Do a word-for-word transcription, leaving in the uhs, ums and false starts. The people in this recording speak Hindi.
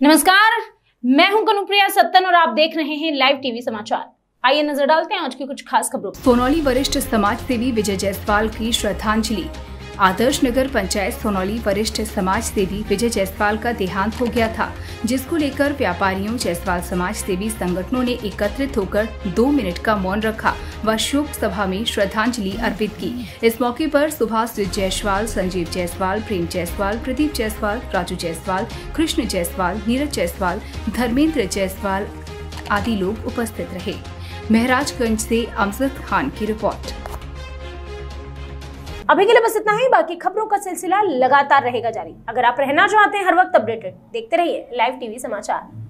नमस्कार, मैं हूं कनुप्रिया सत्तन और आप देख रहे हैं लाइव टीवी समाचार। आइए नजर डालते हैं आज की कुछ खास खबरों। सोनौली वरिष्ठ समाज सेवी विजय जायसवाल की श्रद्धांजलि। आदर्श नगर पंचायत सोनौली वरिष्ठ समाज सेवी विजय जायसवाल का देहांत हो गया था, जिसको लेकर व्यापारियों जायसवाल समाज सेवी संगठनों ने एकत्रित होकर दो मिनट का मौन रखा व शोक सभा में श्रद्धांजलि अर्पित की। इस मौके पर सुभाष जायसवाल, संजीव जायसवाल, प्रेम जायसवाल, प्रदीप जायसवाल, राजू जायसवाल, कृष्ण जायसवाल, नीरज जायसवाल, धर्मेंद्र जायसवाल आदि लोग उपस्थित रहे। महराजगंज से अमजद खान की रिपोर्ट। अभी के लिए बस इतना ही। बाकी खबरों का सिलसिला लगातार रहेगा जारी। अगर आप रहना चाहते हैं हर वक्त अपडेटेड, देखते रहिए लाइव टीवी समाचार।